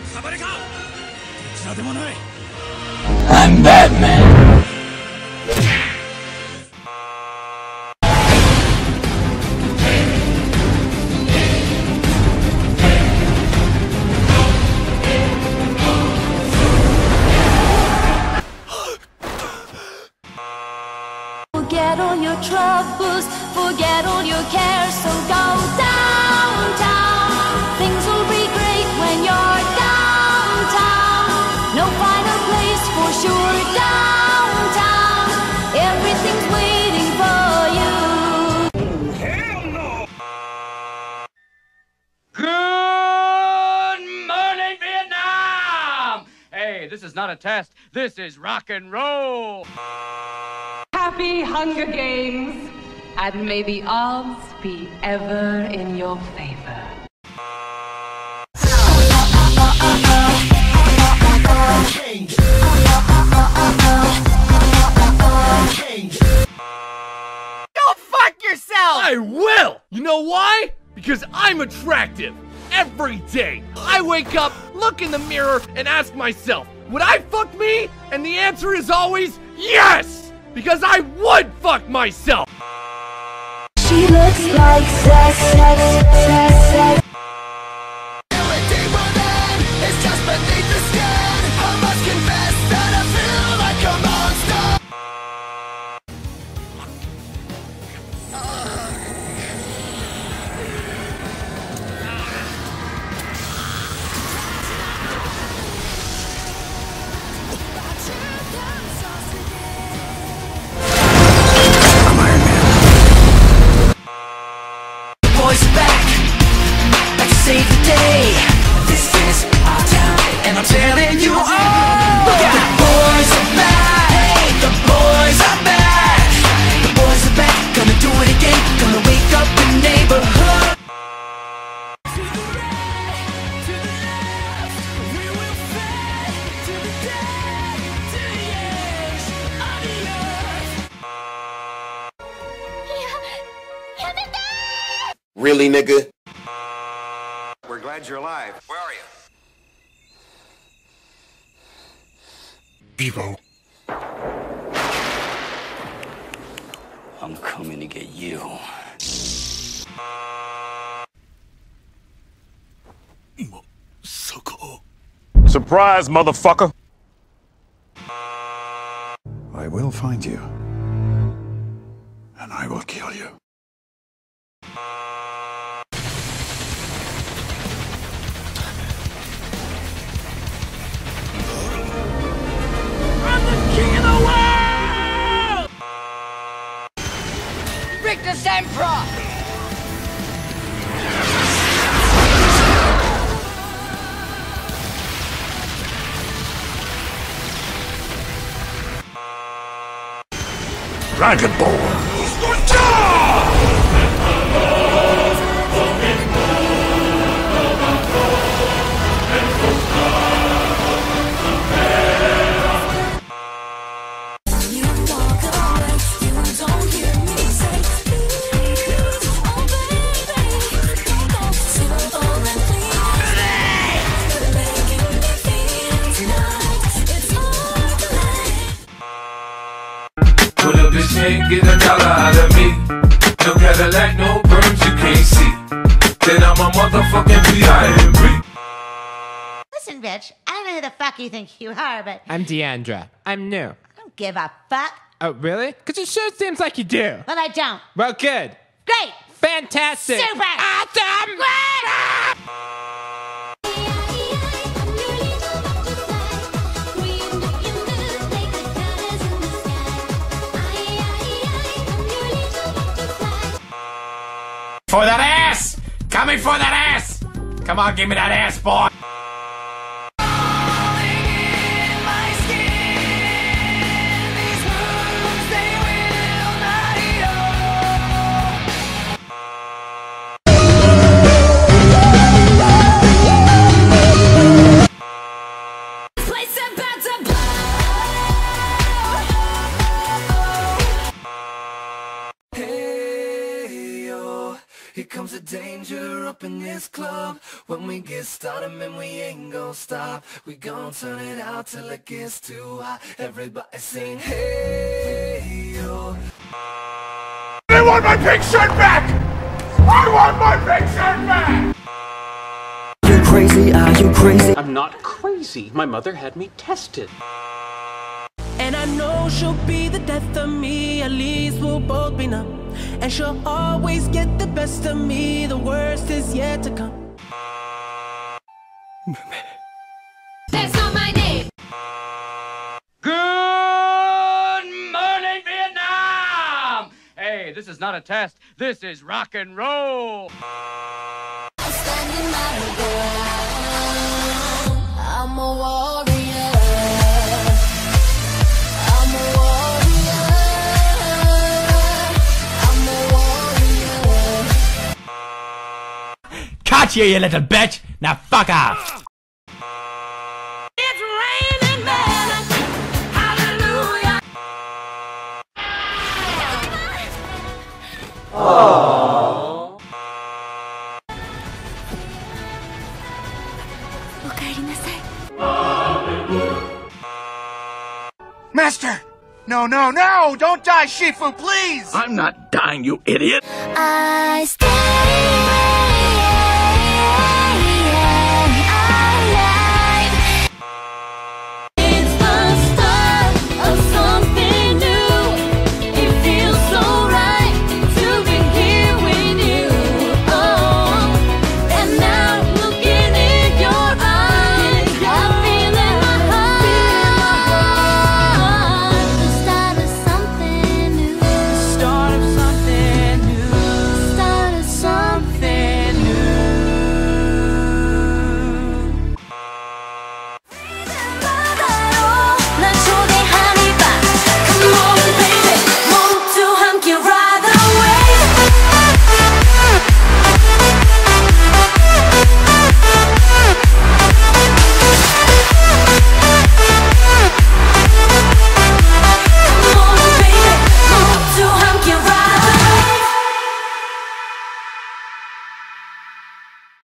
I'm Batman! Forget all your troubles, forget all your cares, so go downtown. Things will be great when you're downtown. No final place for sure downtown. Everything's waiting for you. Hell no! Good morning, Vietnam! Hey, this is not a test. This is rock and roll. Happy Hunger Games, and may the odds be ever in your favor. Go fuck yourself! I will! You know why? Because I'm attractive. Every day, I wake up, look in the mirror, and ask myself, would I fuck me? And the answer is always yes! Because I would fuck myself! She looks like sex. It's just beneath the skin. I must confess that I feel like a monster. Boys are back to save the day. This is our town, and I'm telling you all. Look out! The boys are back. Hey, the boys are back. The boys are back, gonna do it again. Gonna wake up the neighborhood. To the right, to the left, we will fade to the dead, to the edge of the earth. Really, nigga? We're glad you're alive. Where are you? Bevo. I'm coming to get you. Surprise, motherfucker! I will find you. And I will kill you. I'm the king of the world! Victor Sempra! Dragonborn! Pull up this chain, get $1 out of me. No Cadillac, no perms you can't see. Then I'm a motherfucking B.I.M.B. Listen, bitch, I don't know who the fuck you think you are, but I'm Deandra. I'm new. I don't give a fuck. Oh, really? Because it sure seems like you do. But I don't. Well, good. Great. Fantastic. Super. Awesome. Great. For that ass! Coming for that ass! Come on, give me that ass, boy! Here comes the day danger up in this club. When we get started, man, we ain't gon' stop. We gon' turn it out till it gets too hot. Everybody sing, hey, yo. I want my pink shirt back! I want my pink shirt back! You crazy? Are you crazy? I'm not crazy. My mother had me tested. And I know she'll be the death of me. At least we'll both be numb. And she'll always get the best of me. The worst is yet to come. That's not my name. Good morning, Vietnam! Hey, this is not a test. This is rock and roll. I'm standing my ground. I'm a warrior. I'm a warrior. I'm a warrior. Caught you, you little bitch! Now fuck off! It's raining men. Hallelujah. Master! No, no, no! Don't die, Shifu, please! I'm not dying, you idiot! I stay.